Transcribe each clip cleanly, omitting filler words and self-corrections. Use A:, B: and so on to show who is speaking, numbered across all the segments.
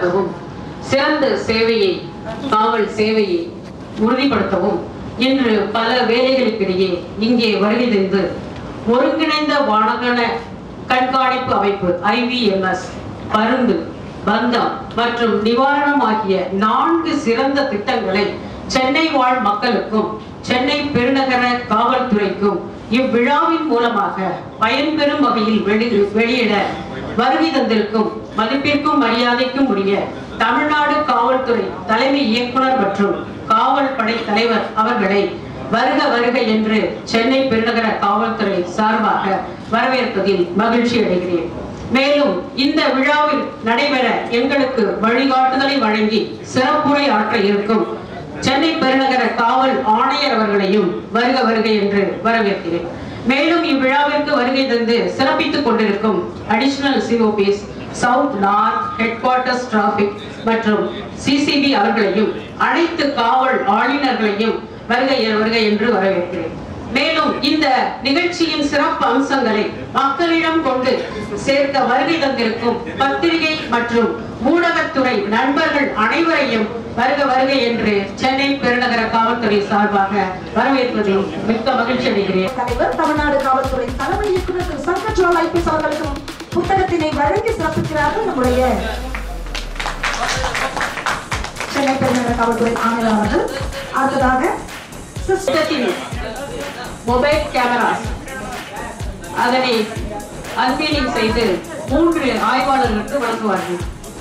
A: மேம்படுத்தவும் சிறந்த சேவையை காவல் சேவையை உறுதிப்படுத்தவும் இன்று பல வேலைகளுக்கிடையே இங்கே வருகை தந்து ஒருங்கிணைந்த வாகன கண்காணிப்பு அமைப்பு IVMS, பருந்து, பந்தம் மற்றும் நிவாரணம் ஆகிய 4 சிறந்த திட்டங்களை சென்னை வாழ் மக்களுக்கும் சென்னை பெருநகர காவல்துறைக்கும் இவ்விழாவின் மூலமாக பயன்பெறும் வகையில் வெளியிட வருகை தந்திருக்கும் மதிப்பிற்கும் மரியாதைக்கும் உரிய தமிழ்நாடு காவல்துறை தலைமை இயக்குனர் மற்றும் காவல் படை தலைவர் அவர்களை வருக வருக என்று சென்னை பெருநகர காவல்துறை சார்பாக வரவேற்பதில் மகிழ்ச்சி அடைகிறேன். மேலும் இந்த விழாவில் நடைபெற எங்களுக்கு வழிகாட்டுதலை வழங்கி சிறப்புரை ஆற்ற இருக்கும் சென்னை பெருநகர காவல் ஆணையர் அவர்களையும் வருக வருக என்று வரவேற்கிறேன். மேலும் இவ்விழாவிற்கு வருகை தந்து சிறப்பித்துக் கொண்டிருக்கும் additional COPs, south north headquarters traffic மற்றும் CCB அவர்களையும் அனைத்து காவல் ஆளுநர்களையும் வருக என்று வரவேற்கிறேன். மேலும் இந்த நிகழ்ச்சியின் சிறப்பு அம்சங்களை மக்களிடம் கொண்டு சேர்க்க வருகை தந்திருக்கும் பத்திரிகை மற்றும் ஊடகத்துறை நண்பர்கள் அனைவரையும் வருக என்று சென்னை பெருநகர காவல்துறை சார்பாக வரவேற்பதில் மிக்க மகிழ்ச்சி அடைகிறேன்.
B: தலைவர் தமிழ்நாடு காவல்துறை தலைமை இயக்குனர் திரு சங்கர் IPS அவர்களுக்கும் புத்தகத்தினை வழங்கி சிறப்பிக்கிறார்கள் நம்முடைய சென்னை பெருநகர காவல்துறை ஆணையர் அவர்கள். அடுத்ததாக
A: சிஸ்டத்தின் மொபைல் கேமராஸ் அதனை அன்வீலிங் செய்து 3 ஆய்வாளர்களுக்கு வழங்குவார்கள்.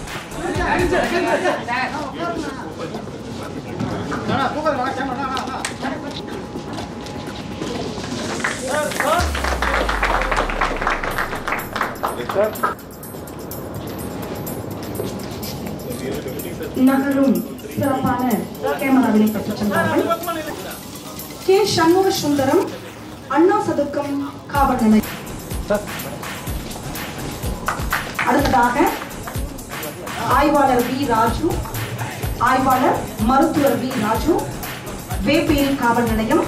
B: நகரும் சிறப்பான கேமராவினை பெற்றுச் சென்றார்கள். கே. சண்முக சுந்தரம், அண்ணா சதுக்கம் காவல் நிலையம். அடுத்ததாக ஆய்வாளர் வி. ராஜு, ஆய்வாளர் மருத்துவர் வி. ராஜு, வேப்பேரி காவல் நிலையம்.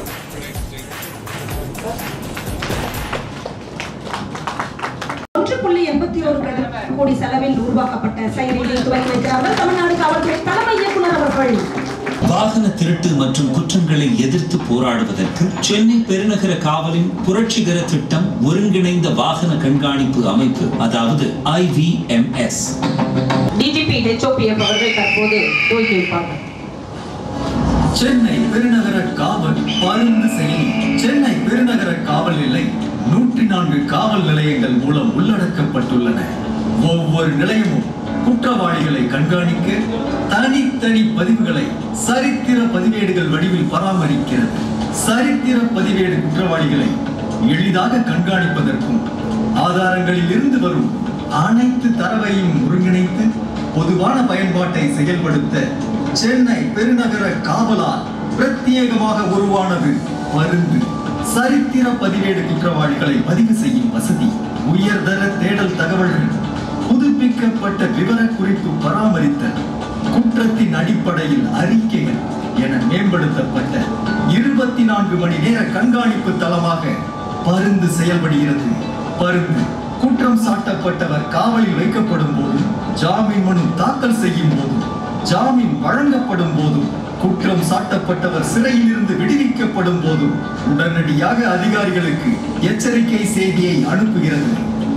B: $1.81 கோடி செலவில் உருவாக்கப்பட்ட செயலியை துவக்கி வைக்கிறார்கள் தமிழ்நாடு காவல்துறை தலைமை இயக்குனர் அவர்கள்.
C: வாகன திருட்டு மற்றும் குற்றங்களை எதிர்த்து போராடுவதற்கு சென்னை பெருநகர காவலின் புரட்சிகர திட்டம் ஒருங்கிணைந்த வாகன கண்காணிப்பு அமைப்பு, அதாவது IVMS.
A: DGP HOPF அவர்கள் தற்போது துவக்கி வைப்பார்கள்.
D: சென்னை பெருநகர காவல் பருந்து செயலி சென்னை பெருநகர காவல் நிலை 104 காவல் நிலையங்கள் மூலம் உள்ளடக்கப்பட்டுள்ளன. ஒவ்வொரு நிலையமும் குற்றவாளிகளை கண்காணிக்க தனித்தனி பதிவுகளை சரித்திர பதிவேடுகள் வடிவில் பராமரிக்கிறது. சரித்திர பதிவேடு குற்றவாளிகளை எளிதாக கண்காணிப்பதற்கும் ஆதாரங்களில் இருந்து வரும் அனைத்து தரவையும் ஒருங்கிணைத்து பொதுவான பயன்பாட்டை செயல்படுத்த சென்னை பெருநகர காவலால் பிரத்யேகமாக உருவானது பருந்து. சரித்திர பதிவேடு குற்றவாளிகளை பதிவு செய்யும் வசதி, உயர்தர தேடல் தகவல்கள், புதுப்பிக்கப்பட்ட விவரக்குறிப்பு பராமரித்தல், குற்றத்தின் அடிப்படையில் அறிக்கைகள் என மேம்படுத்தப்பட்ட 24 மணி நேர கண்காணிப்பு தளமாக பருந்து செயல்படுகிறது. பருந்து குற்றம் சாட்டப்பட்டவர் காவலில் வைக்கப்படும் போதும், ஜாமீன் மனு தாக்கல் செய்யும் போதும், ஜாமீன் வழங்கப்படும் போதும், குற்றம் சாட்டப்பட்டவர் சிறையில் இருந்து விடுவிக்கப்படும் போதும் உடனடியாக அதிகாரிகளுக்கு எச்சரிக்கை செய்தியை அனுப்புகிறது.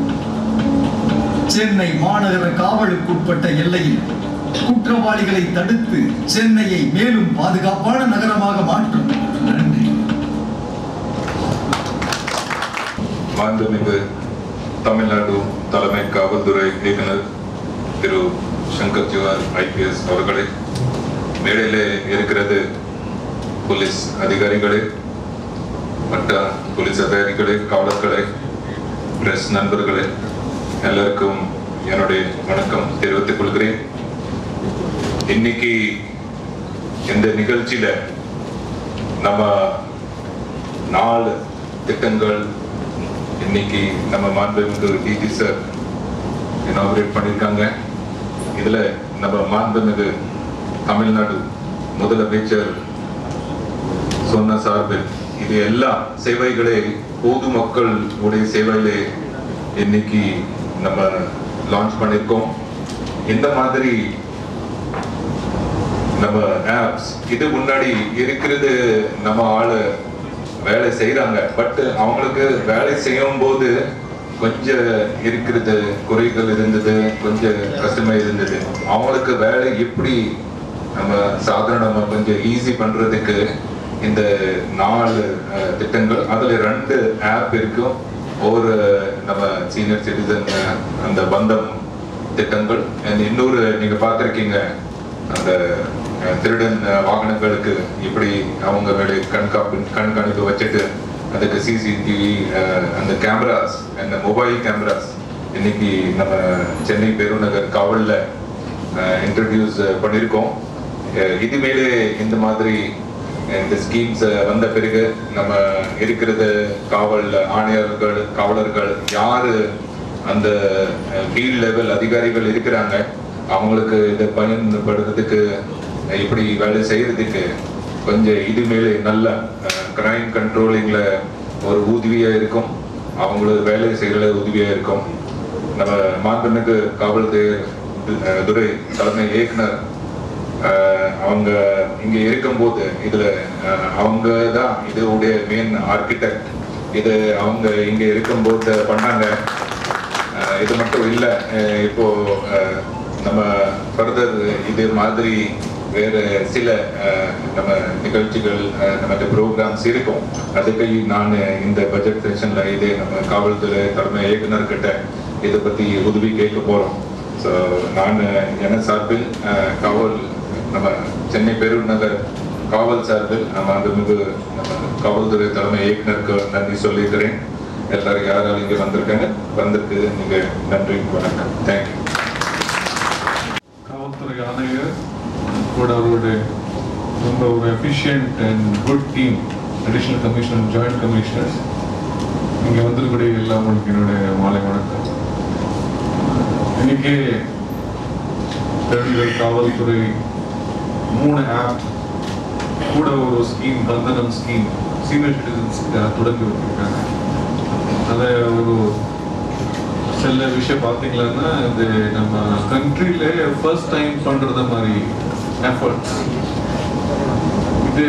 D: சென்னை மாநகர காவலுக்குட்பட்ட எல்லையில் குற்றவாளிகளை தடுத்து சென்னையை மேலும் பாதுகாப்பான நகரமாக மாற்றும். நன்றி.
E: மாண்புமிகு தமிழ்நாடு தலைமை காவல்துறை இயக்குனர் திரு சங்கர் IPS அவர்களே, மேடையிலே இருக்கிறது போலீஸ் அதிகாரிகளே, மற்ற போலீஸ் அதிகாரிகளே, காவலர்களே, பிரஸ் நண்பர்களே, எல்லாருக்கும் என்னுடைய வணக்கம் தெரிவித்துக் கொள்கிறேன். இன்னைக்கு இந்த நிகழ்ச்சியில நம்ம 4 திட்டங்கள் இன்னைக்கு நம்ம மாண்புமிகு DG சார் இனாகரேட் பண்ணியிருக்காங்க. இதுல நம்ம மாண்புமிகு தமிழ்நாடு முதலமைச்சர் சொன்ன சார்பில் இது எல்லா சேவைகளே பொதுமக்கள் உடைய சேவையிலே இன்னைக்கு நம்ம லான்ச் பண்ணியிருக்கோம். இந்த மாதிரி நம்ம ஆப்ஸ் இது முன்னாடி இருக்கிறது நம்ம ஆளு வேலை செய்யறாங்க. பட் அவங்களுக்கு வேலை செய்யும் போது கொஞ்சம் இருக்கிறது குறைகள் இருந்தது, கொஞ்சம் கஷ்டமா இருந்தது. அவங்களுக்கு வேலை எப்படி நம்ம சாதாரணமா கொஞ்சம் ஈஸி பண்றதுக்கு இந்த 4 திட்டங்கள், அதுல 2 ஆப் இருக்கும். ஒரு நம்ம சீனியர் சிட்டிசன் அந்த பந்தம் திட்டங்கள், இன்னொரு நீங்க பார்த்திருக்கீங்க அந்த திருடன் வாகனங்களுக்கு இப்படி அவங்க மேலே கண்காணிப்பு வச்சுட்டு அதுக்கு சிசிடிவி அந்த கேமராஸ், அந்த மொபைல் கேமராஸ் இன்னைக்கு நம்ம சென்னை பெருநகர் காவல்ல இன்ட்ரடியூஸ் பண்ணியிருக்கோம். இது மேலே இந்த மாதிரி இந்த ஸ்கீம்ஸ் வந்த பிறகு நம்ம இருக்கிறது காவல் ஆணையர்கள், காவலர்கள் யாரு அந்த ஃபீல்ட் லெவல் அதிகாரிகள் இருக்கிறாங்க, அவங்களுக்கு இதை பயன்படுறதுக்கு இப்படி வேலை செய்யறதுக்கு கொஞ்சம் இது மேலே நல்ல கிரைம் கண்ட்ரோலிங்ல ஒரு உதவியா இருக்கும், அவங்களுக்கு வேலை செய்யற உதவியா இருக்கும். நம்ம மாண்புமிகு காவல்துறை தலைமை இயக்குனர் அவங்க இங்க இருக்கும்போது இதுல அவங்க தான் இதோடைய மெயின் ஆர்கிடெக்ட். இது அவங்க இங்க இருக்கும்போது பண்ணாங்க. இது மட்டும் இல்ல, இப்போ நம்ம ஃபர்தர் இது மாதிரி வேற சில நம்ம நிகழ்ச்சிகள் நமக்கு ப்ரோக்ராம்ஸ் இருக்கும். அதுக்கு நான் இந்த பட்ஜெட் செஷன்ல இது நம்ம காவல்துறை தலைமை இயக்குனர் கிட்ட இதை பத்தி உதவி கேட்க போறோம். ஸோ நான் என சார்பில் நம்ம சென்னை பெருநகர் காவல் சார்பில் நம்ம காவல்துறை தலைமை இயக்குனருக்கு நன்றி சொல்லிக்கிறேன். எல்லாரும் யாராலும் இங்கே வந்திருக்காங்க, வந்திருக்கு நீங்க நன்றி, வணக்கம், தேங்க்யூ.
F: காவல்துறை ஆணையர் கூட அவருடைய ரொம்ப ஒரு efficient and good team, additional commissioner, joint commissioners இங்கே வந்திருக்கக்கூடிய எல்லாம் உங்களுக்கு என்னுடைய மாலை வணக்கம். இன்னைக்கு பெருநகர் காவல்துறை 3 ஆப் கூட ஒரு ஸ்கீம், பந்தனம் ஸ்கீம், சீனியர் சிட்டிசன்ஸ் தொடங்கி வச்சிருக்காங்க. அதை ஒரு சில விஷயம் பார்த்தீங்கன்னா இது நம்ம கண்ட்ரியில ஃபர்ஸ்ட் டைம் பண்றது மாதிரி எஃபர்ட்ஸ். இது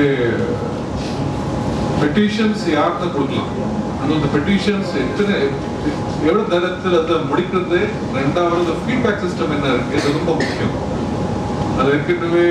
F: பெட்டிஷன்ஸ் யாருக்கு கொடுக்கலாம், ஆனால் இந்த பெட்டிஷன்ஸ் எவ்வளவு நேரத்தில் அதை முடிக்கிறது, 2வது ஃபீட்பேக் சிஸ்டம் என்ன இருக்கு, இது ரொம்ப முக்கியம். அது ஏற்கனவே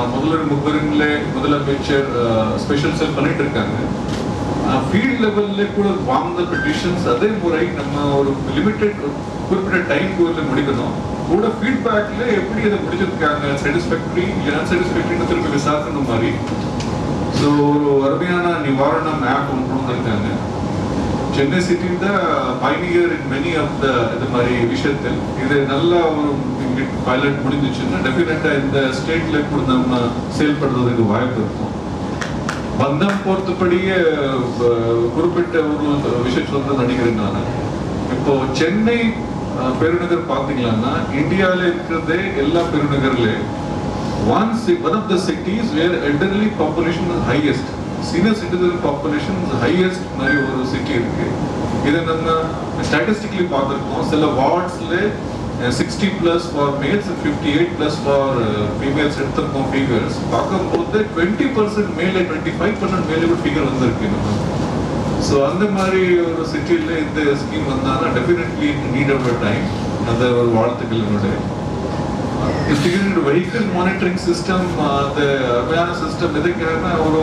F: முதலமைச்சர் ஸ்பெஷல் செல் பண்ணிட்டு இருக்காங்க. ஃபீல்ட் லெவல்ல கூட வாங்க பெட்டிஷன்ஸ் அதே முறை நம்ம ஒரு லிமிடெட் குறிப்பிட்ட டைம் கோர்ல முடிக்கணும். கூட ஃபீட்பேக்ல எப்படி அதை முடிச்சிருக்காங்க, சாட்டிஸ்ஃபேக்டரி இல்லைன்னா சாட்டிஸ்ஃபேக்டரின்னு திருப்பி விசாரிக்கணும் மாதிரி. ஸோ ஒரு அருமையான நிவாரணம் ஆப் ஒன்று கொண்டு வந்திருக்காங்க. சென்னை சிட்டி தான் pioneer in many of the இது மாதிரி விஷயத்தில். இது நல்லா ஒரு பைலட் முடிஞ்சிச்சுன்னா டெஃபினட்டா இந்த ஸ்டேட்ல கூட நம்ம செயல்படுறதுக்கு வாய்ப்பு இருக்கும். பந்தம் பொறுத்தபடியே குறிப்பிட்ட ஒரு விஷயம் வந்து நினைக்கிறேன் நான். இப்போ சென்னை பெருநகர் பார்த்தீங்கன்னா இந்தியாவில் இருக்கிறதே எல்லா பெருநகர்ல one of the cities where elderly population is highest, senior citizen population is highest மாதிரி ஒரு சிட்டி இருக்கு. இதை நம்ம ஸ்டாட்டிஸ்டிக்கலி பார்த்துருக்கோம். சில வார்ட்ஸ்ல 60+ for males and 58+ for females எடுத்திருக்கோம். ஃபிகர்ஸ் பார்க்கும்போது 20% மேலே 25% மேலே கூட ஃபிகர் வந்திருக்கு நம்ம. ஸோ அந்த மாதிரி ஒரு சிட்டியில் இந்த ஸ்கீம் வந்தாங்கன்னா டெஃபினெட்லி நீட் ஆஃப் டைம். அந்த ஒரு வாழ்த்துக்கள் என்னுடைய இன்டிகிரேட்டட் வெஹிக்கிள் மானிட்டரிங் சிஸ்டம். அந்த அருமையான சிஸ்டம் எதுக்குன்னா ஒரு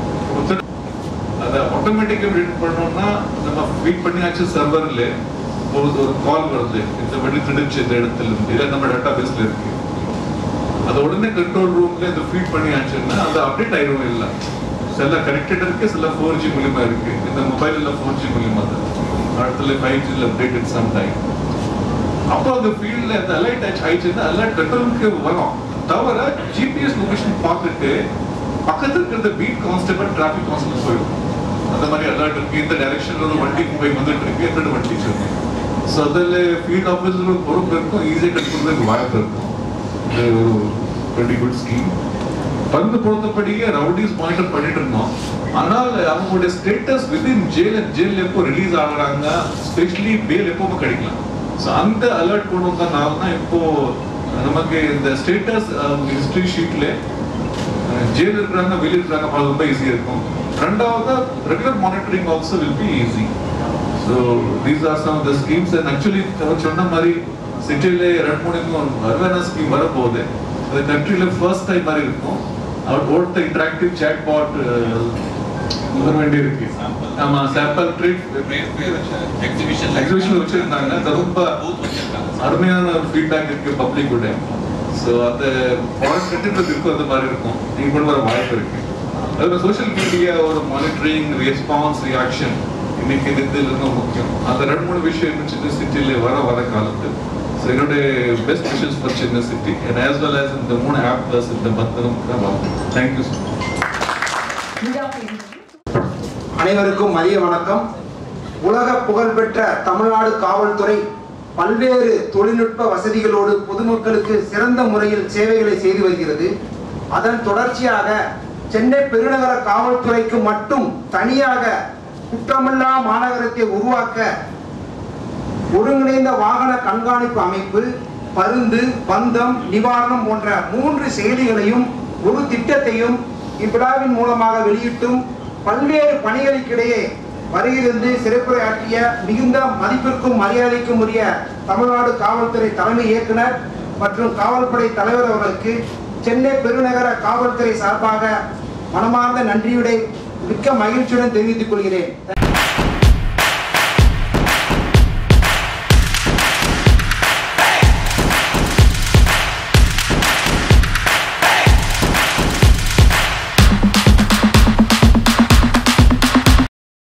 F: அதை ஆட்டோமேட்டிக்காக ரீட் பண்ணோம்னா நம்ம ஃபீட் பண்ணியாச்சு சர்வர்ல ஒரு கால் வருது, இந்த வழி திருடிச்சு இந்த இடத்துல இருந்து, இல்லை நம்ம டேட்டா பேஸ்ல இருக்கு. அதை உடனே கண்ட்ரோல் ரூம்ல இந்த ஃபீட் பண்ணியாச்சுன்னா அது அப்டேட் ஆயிடும். இல்லை சில கனெக்டட் இருக்கு, சில 4G மூலியமா இருக்கு. இந்த மொபைல் எல்லாம் 4G மூலியமா தான், அடுத்துல 5G அப்டேட் சம் டைம். அப்போ அந்த ஃபீல்ட்ல அந்த அலர்ட் ஆயிடுச்சுன்னா அலர்ட் கண்ட்ரோலுக்கு வரும். தவிர ஜிபிஎஸ் லொகேஷன் பார்த்துட்டு பக்கத்துல இருக்கிற பீட் கான்ஸ்டபிள், டிராபிக் கான்ஸ்டபிள் போயிடும். அந்த மாதிரி அலர்ட் இருக்கு, இந்த டைரக்ஷன்ல ஒரு வண்டி போய் வந்துட்டு இருக்கு, ரெண்டு வண்டி இருக்கு. ஸோ அதில் ஃபீல்ட் ஆஃபீஸர் பொறுப்பு இருக்கும், ஈஸியாக கட்டுறதுக்கு வாய்ப்பு இருக்கும். இது ஒரு வெரி குட் ஸ்கீம். பந்து பொறுத்தபடியே ரவுடிஸ் மானிட்டர் பண்ணிட்டு இருந்தோம். ஆனால் அவங்களுடைய ஸ்டேட்டஸ் வித்தின் ஜெயில் எப்போ ரிலீஸ் ஆகுறாங்க, ஸ்பெஷலி பேல் எப்பவுமே கிடைக்கலாம். ஸோ அந்த அலர்ட் கொண்டு வந்தனால தான் இப்போ நமக்கு இந்த ஸ்டேட்டஸ் ஹிஸ்டரி ஷீட்ல ஜெயில் இருக்கிறாங்க, வெளியே இருக்கிறாங்க, ரொம்ப ஈஸியாக இருக்கும். ரெண்டாவது regular monitoring also will be easy. So these are some of the schemes. And actually சொன்ன மாதிரி சிட்டியிலே 2-3 அவேர்னஸ் ஸ்கீம் வரப்போகுது. அது கண்ட்ரியில் ஃபர்ஸ்ட் டைம் மாதிரி இருக்கும். அவர் ஓட்ட இன்டராக்டிவ் சேட் பாட் வர வேண்டி இருக்கு. ஆமா, சாம்பிள் ட்ரீட் எக்ஸிபிஷன் வச்சிருந்தாங்க. அது ரொம்ப அருமையான ஃபீட்பேக் இருக்கு பப்ளிக் கூட. ஸோ அந்த ஃபாரஸ்ட் கண்டிப்பாக இருக்கும், அந்த மாதிரி இருக்கும். நீங்க கொண்டு வர வாய்ப்பு இருக்கு. அதுல சோஷியல் மீடியா ஒரு மானிட்டரிங், ரெஸ்பான்ஸ், ரியாக்ஷன் இன்னைக்கு இது ரொம்ப முக்கியம். அந்த 2-3 விஷயம் சின்ன சிட்டியில வர காலத்து. ஸோ என்னுடைய பெஸ்ட் விஷஸ் ஃபார் சின்ன city and as well as இந்த 3 ஆப் பிளஸ் இந்த 10 தேங்க்யூ.
G: அனைவருக்கும் மதிய வணக்கம். உலக புகழ்பெற்ற தமிழ்நாடு காவல்துறை பல்வேறு தொழில்நுட்ப வசதிகளோடு பொதுமக்களுக்கு சிறந்த முறையில் சேவைகளை செய்து வருகிறது. அதன் தொடர்ச்சியாக சென்னை பெருநகர காவல்துறைக்கு மட்டும் தனியாக குற்றமில்லா மாநகரத்தை உருவாக்க ஒருங்கிணைந்த வாகன கண்காணிப்பு அமைப்பு, பருந்து, பந்தம், நிவாரணம் போன்ற 3 செயலிகளையும் ஒரு திட்டத்தையும் இவ்விழாவின் மூலமாக வெளியிட்டும் பல்வேறு பணிகளுக்கிடையே வருகிறது சிறப்புரையாற்றிய மிகுந்த மதிப்பிற்கும் மரியாதைக்கும் உரிய தமிழ்நாடு காவல்துறை தலைமை இயக்குனர் மற்றும் காவல்படை தலைவர் அவர்களுக்கு சென்னை பெருநகர காவல்துறை சார்பாக மனமார்ந்த நன்றியுடன் மிக்க மகிழ்ச்சியுடன் தெரிவித்துக் கொள்கிறேன்.